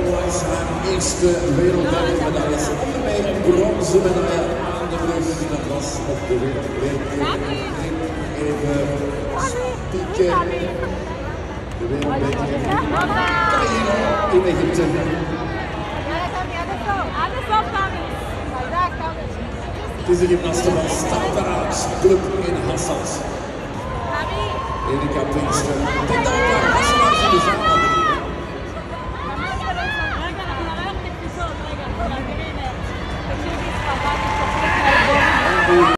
onlangs haar eerste wereldmedailles. Daarmee een bronzen medaille aan de rug. Dat was op de wereldbeker. Even spieken. De wereldbeker in Egypte. Het is de gymnaste van Stadteraars Club in Hassans. Erika Pinkster.